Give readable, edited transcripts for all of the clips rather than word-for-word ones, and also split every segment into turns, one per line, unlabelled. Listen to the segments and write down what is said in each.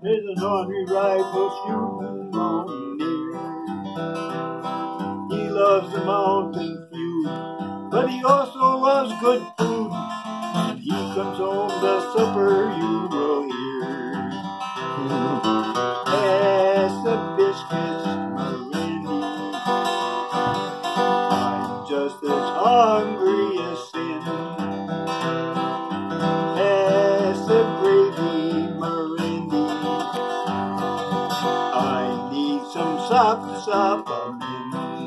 There's an army rifle shooting on the air. He loves the mountain view, but he also loves good food. When he comes home to supper, you will hear. Pass the biscuits, Randy. I'm just as hungry as sin. Pass the gravy, Randy. I need some sop-a-min.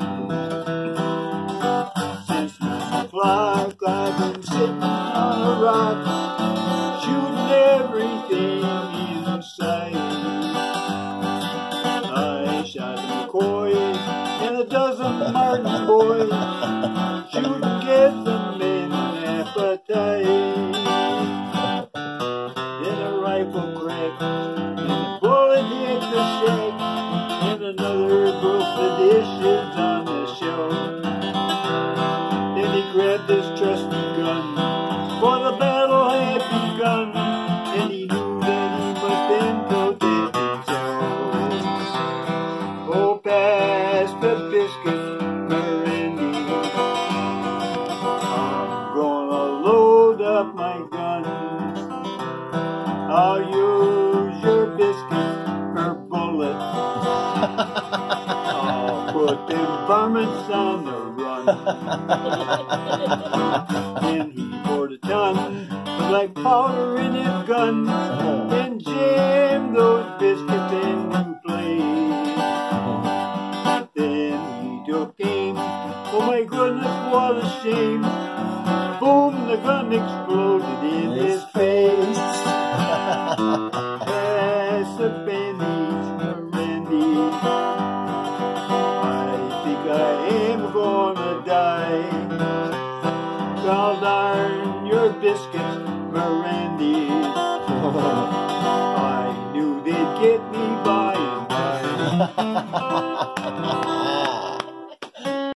Since my clock, I've been sitting on a rock, shooting everything in sight. I shot a McCoy and a dozen Martin boys, shooting gives them an appetite. Then a rifle cracked and a bullet hit the shack, and another broke the dishes on the shelf. Then he grabbed his trusty gun, for the battle had begun, and he knew that he must then protect himself. Oh, pass the biscuit, Randy. I'm gonna load up my gun. I'll use your biscuit per bullet. I'll put them varmints on the run. Then he poured a ton of black powder in his gun and jammed those biscuits into place. Then he took aim. Oh my goodness, what a shame. Boom, the gun exploded in his face. Pass the bandage, Randy. I think I am gonna die. I'll darn your biscuits, Randy. I knew they'd get me by and by.